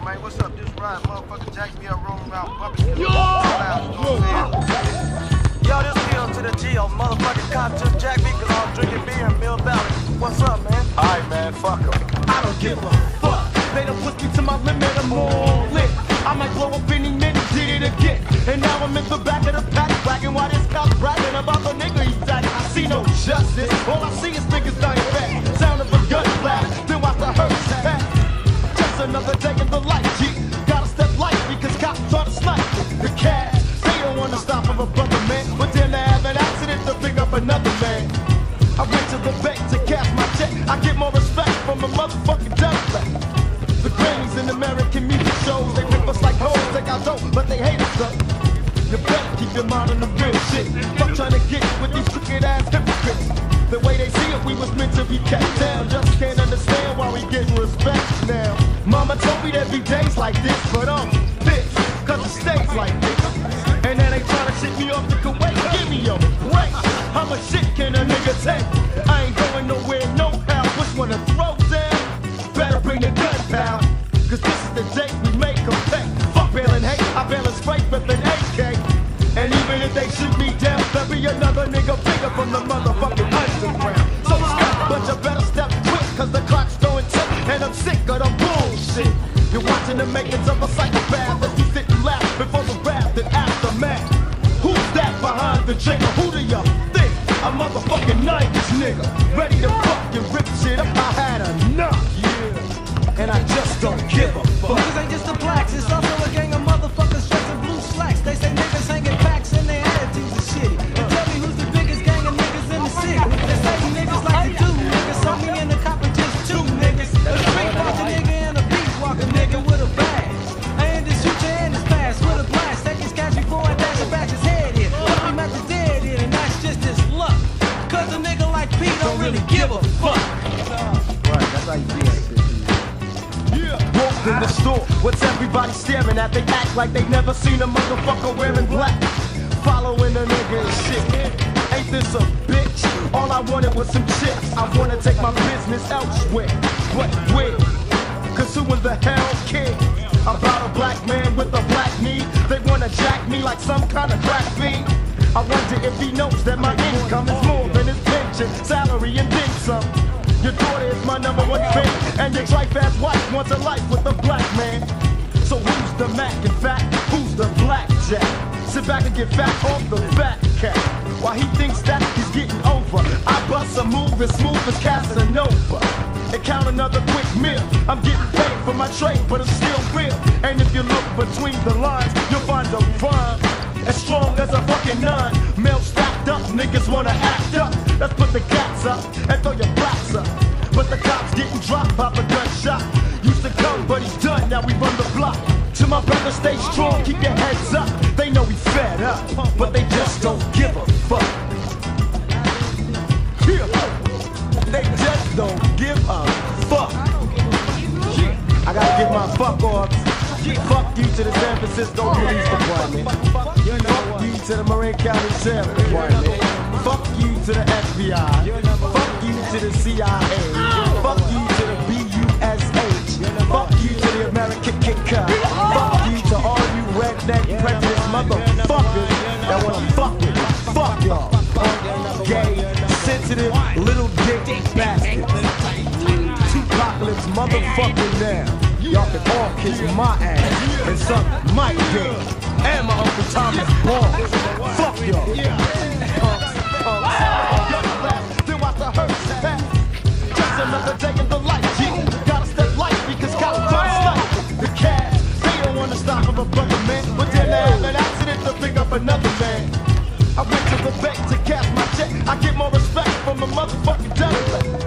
man. What's up? This ride, motherfucker Jack be up rolling around public. Yo! You know what I'm saying? Yo, this P.O. to the G.O. Motherfucking cop took Jack B. cause I'm drinking beer in Mill Valley. What's up, man? Alright, man, fuck him. I don't give a fuck. They done pushed me to my limit, I'm all lit. I might blow up any minute, did it again. And now I'm in the back of the pack, bragging while this cop's bragging about the nigga he's attacking. I see no justice, all I see is niggas dying fast. Sound of a gun blast, then watch the hearse pass. Just another day in the life, G. Gotta step light because cops try to snipe the cash. They don't wanna stop for a brother, man. But then they have an accident to pick up another man. I went to the bank to cash my check. I get more respect from a motherfucking Democrat. The Grammys in American music shows, they rip us like hoes, take our dope, but they hate us though. You better keep your mind on the real shit. Fuck trying to get with these crooked ass hypocrites. The way they see it, we was meant to be kept down. Just can't understand why we getting respect now. Mama told me there'd be days like this, but bitch, cause it stays like this. And then they trying to shit me off the Kuwait. Give me your break. How much shit can a nigga take? I ain't going nowhere, no how. Which one to throw down? Better bring the gun, pal. Cause this is the day we make them pay. Fuck bailing hate, I bail and straight with an AK. And even if they shoot me down, there'll be another nigga bigger from the motherfucking underground. So stop, but you better step quick, cause the clock's going tick, and I'm sick of the bullshit. You're watching the makings of a psychopath as you sit and laugh before the wrath and aftermath. Who's that behind the trigger? Who do you think? A motherfucking 90s nigga, ready to fucking rip shit up. I had enough, yeah, and I just don't give a fuck. Niggas ain't just the blacks, it's also a gang of motherfuckers dressed in blue slacks. They say niggas hanging packs and their attitudes are shitty. And tell me who's the biggest gang of niggas in the city. They say niggas like to do niggas, so me and the cop are just two niggas. A street walking nigga and a beat walking nigga with a bag. And just shoot your hand is fast with a blast. Take his cash before I dash and bash his head in. Put him at the dead end, and that's just his luck. Cause a nigga like P don't really give a fuck. Right, that's how you do that shit. Walked in the store, what's everybody staring at? They act like they never seen a motherfucker wearing black. Following a nigga and shit. Ain't this a bitch? All I wanted was some chips. I wanna take my business elsewhere. But where? Cause who in the hell cares about a black man with a black need? They wanna jack me like some kind of crack fiend. I wonder if he knows that my income is more than his pension, salary, and then some. Your daughter is my number one fan, and your trife-ass wife wants a life with a black man. So who's the Mac and fat? Who's the blackjack? Sit back and get fat off the fat cat. While he thinks that he's getting over, I bust a move as smooth as Casanova and count another quick meal. I'm getting paid for my trade, but it's still real. And if you look between the lines, you'll find a rhyme as strong as a fucking nine. Mail stacked up, niggas wanna act up. Let's put the cats up and throw your blacks up. But the cops getting dropped by a gunshot. Used to come, but he's done, now we run the block. To my brother, stay strong, keep your heads up. They know we fed up, but they just don't give a fuck. Yeah. They just don't give a fuck. I gotta get my fuck off. Fuck you to the San Francisco Police Department. Fuck you to the Marin County Sheriff Department. Fuck you to the FBI. Fuck you to the CIA. Fuck you to the BUSH. Fuck you to the American Kit Kat. Fuck you to all you redneck prejudice motherfuckers that wanna fuck with me. Fuck y'all. Gay, sensitive, little dick bastards. Two-apocalypse motherfucking now. Y'all can all kiss my ass and suck my dick. And my Uncle Thomas balls. Fuck y'all. Then watch the hearse pass. Just another day in the life, G. Gotta step light because cops try to snipe the cash. They don't wanna stop for a brother, man. But then they have an accident to pick up another man. I went to the bank to cash my check. I get more respect from a motherfucking Democrat.